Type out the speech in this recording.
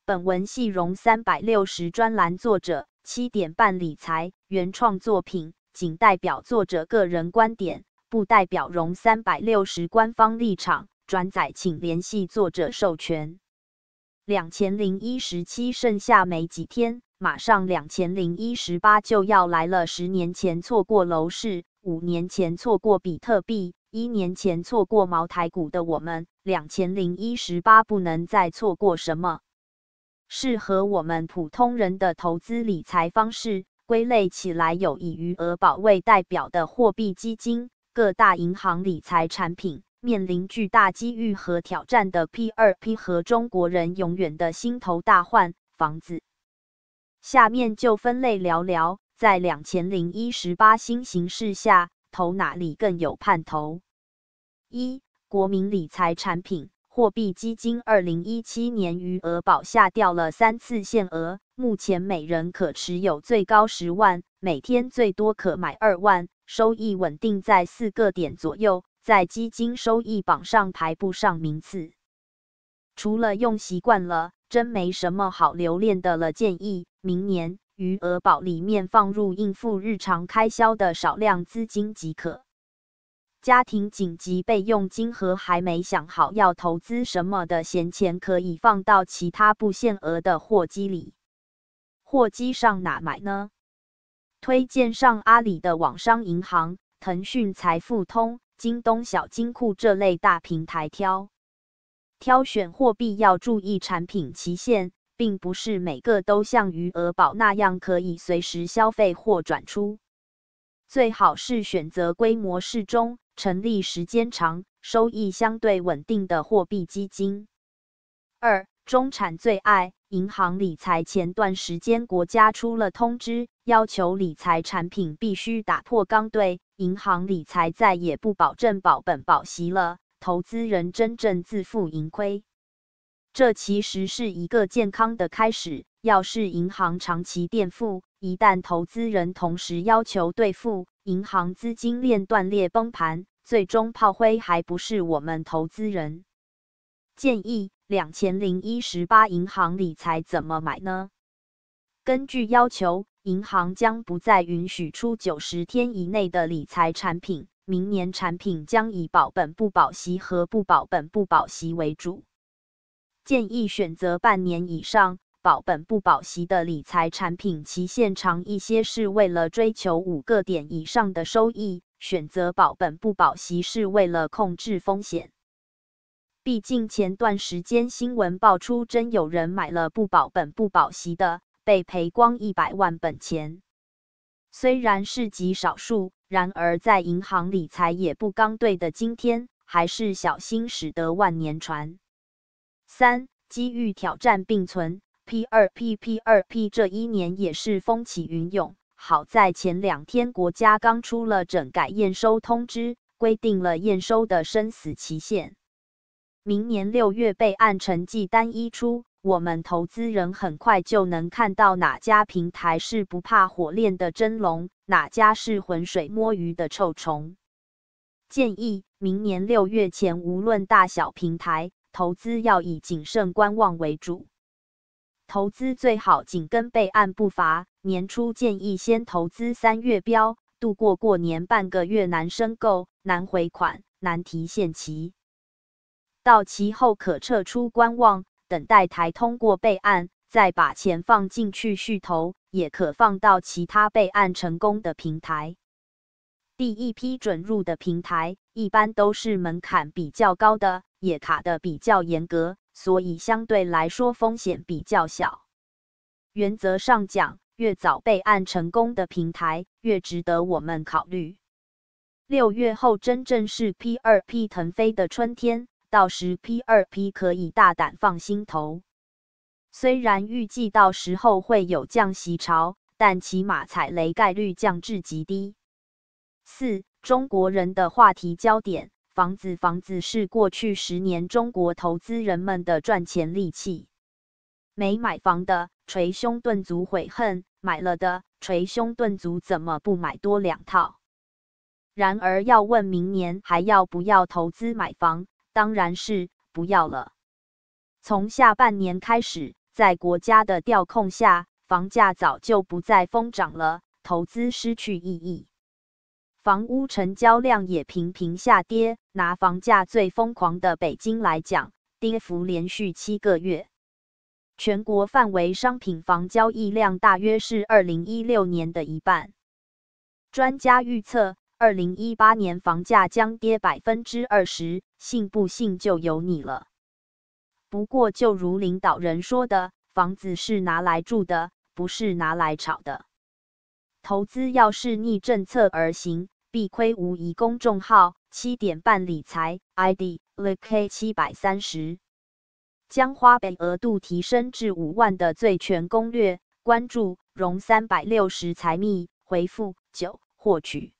本文系容360专栏作者7点半理财原创作品，仅代表作者个人观点，不代表容360官方立场，转载请联系作者授权。2017剩下没几天，马上2018就要来了。10年前错过楼市，5年前错过比特币，1年前错过茅台股的我们，2018不能再错过什么？适合我们普通人的投资理财方式，归类起来有以余额宝为代表的货币基金、各大银行理财产品、面临巨大机遇和挑战的 P2P 和中国人永远的心头大患房子。下面就分类聊聊，在2018新形势下，投哪里更有盼头。1、国民理财产品。货币基金2017年余额宝下调了3次限额，目前每人可持有最高10万，每天最多可买2万，收益稳定在4个点左右，在基金收益榜上排不上名次。除了用习惯了，真没什么好留恋的了。建议明年余额宝里面放入应付日常开销的少量资金即可。家庭紧急备用金和还没想好要投资什么的闲钱，可以放到其他不限额的货基里。货基上哪买呢？推荐上阿里的网商银行、腾讯财付通、京东小金库这类大平台挑选货币要注意产品期限，并不是每个都像余额宝那样可以随时消费或转出。最好是选择规模适中、成立时间长、收益相对稳定的货币基金。2、中产最爱银行理财。前段时间国家出了通知，要求理财产品必须打破刚兑，银行理财再也不保证保本保息了，投资人真正自负盈亏。这其实是一个健康的开始，要是银行长期垫付，一旦投资人同时要求兑付，银行资金链断裂崩盘，最终炮灰还不是我们投资人。建议2018银行理财怎么买呢？根据要求，银行将不再允许出90天以内的理财产品，明年产品将以保本不保息和不保本不保息为主。建议选择半年以上、保本不保息的理财产品，期限长一些是为了追求5个点以上的收益，选择保本不保息是为了控制风险。毕竟前段时间新闻爆出，真有人买了不保本不保息的，被赔光100万本钱。虽然是极少数，然而在银行理财也不刚兑的今天，还是小心驶得万年船。3、机遇挑战并存。P2P 这一年也是风起云涌，好在前2天国家刚出了整改验收通知，规定了验收的生死期限。明年6月备案成绩单一出，我们投资人很快就能看到哪家平台是不怕火炼的真龙，哪家是浑水摸鱼的臭虫。建议明年6月前无论大小平台，投资要以谨慎观望为主。投资最好紧跟备案步伐，年初建议先投资3月标，度过过年半个月难申购、难回款、难提现期。到期后可撤出观望，等待台通过备案，再把钱放进去续投，也可放到其他备案成功的平台。第一批准入的平台，一般都是门槛比较高的，也卡得比较严格，所以相对来说风险比较小。原则上讲，越早备案成功的平台，越值得我们考虑。6月后真正是 P2P 腾飞的春天，到时 P2P 可以大胆放心投。虽然预计到时候会有降息潮，但起码踩雷概率降至极低。4、中国人的话题焦点，房子是过去10年中国投资人们的赚钱利器。没买房的捶胸顿足悔恨，买了的捶胸顿足怎么不买多2套。然而要问明年还要不要投资买房，当然是不要了。从下半年开始， 在国家的调控下，房价早就不再疯涨了，投资失去意义。房屋成交量也频频下跌，拿房价最疯狂的北京来讲，跌幅连续7个月。全国范围商品房交易量大约是2016年的一半。专家预测，2018年房价将跌20%，信不信就由你了。不过，就如领导人说的，房子是拿来住的，不是拿来炒的。投资要是逆政策而行，必亏无疑。公众号7点半理财 ，ID LK730。将花呗额度提升至5万的最全攻略，关注融360财秘，回复9获取。